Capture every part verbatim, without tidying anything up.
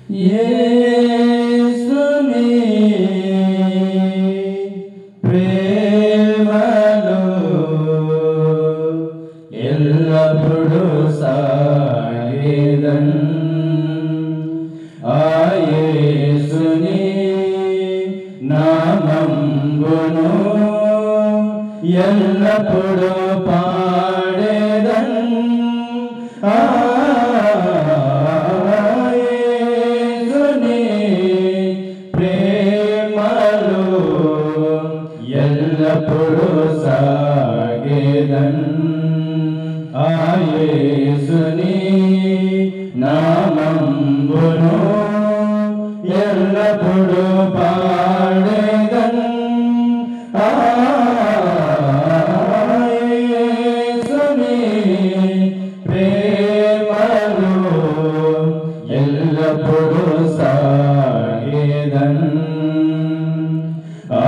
యేసుని ప్రేమలో ఎల్లప్పుడూ సాగేదన్ ఆ యేసుని నామమును ఎల్లప్పుడూ పాడేదన్ ఆ యేసుని ప్రేమలో ఎల్లప్పుడూ సాగేదన్ ఆ యేసుని నామమును ఎల్లప్పుడూ పాడేదన్ ఆ యేసుని ప్రేమలో ఎల్లప్పుడూ సాగేదన్ ఆ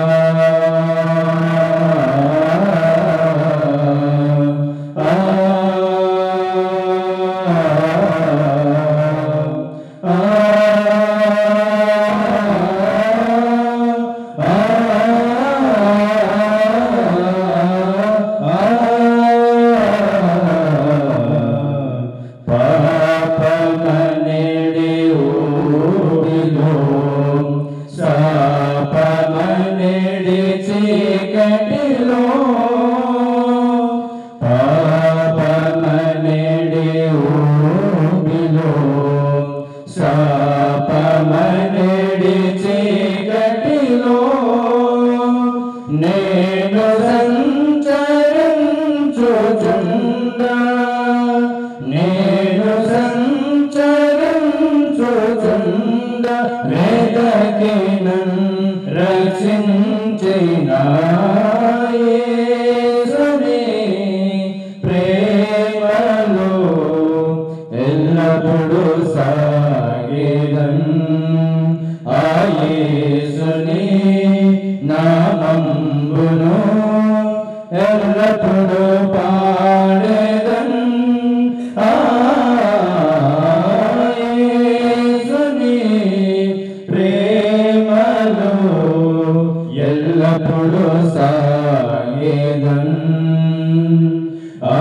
పాపమనేడి ఊడిలో శాపమనేడి చీకటిలో పాపమనేడి ఊడిలో శాపమనేడి చీకటిలో నేను సంచరించుచుండా నేను సంచరించుచుండా వేదకినన్ రక్షించిన యేసుని ప్రేమలో ఎల్లప్పుడూ సాగేదన్ ఆ యేసుని నామమును ఎల్లప్పుడూ పాడేదన్ ఆ యేసుని ప్రేమలో ఎల్లప్పుడూ సాగేదన్ ఆ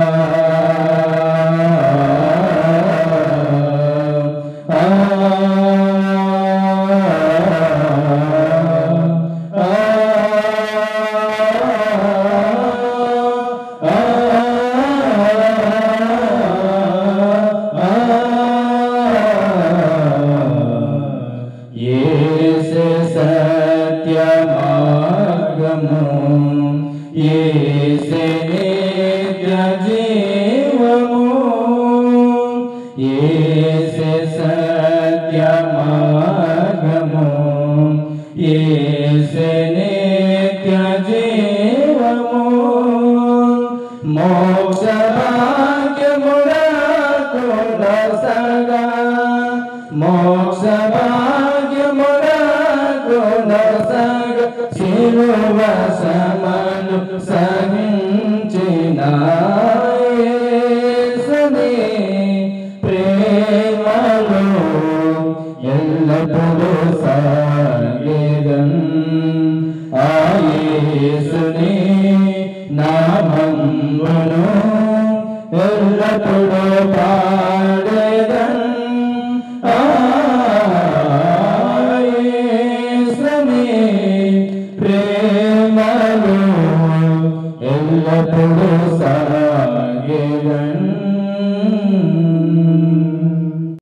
యేసే సత్య మార్గము యేసే నిత్య జీవము యేసే సత్య మార్గము యేసే నిత్య జీవము మోక్ష భాగ్యమునకు దొసగా మోక్ష భాగ్యమునకు దొసగా శిలువ శ్రమను సహించిన యేసుని ప్రేమలో ఎల్లప్పుడూ సాగేదన్ ఆ యేసుని నామమును ఎల్లప్పుడూ పాడేదన్ ఆ యేసుని ప్రేమలో ఎల్లప్పుడూ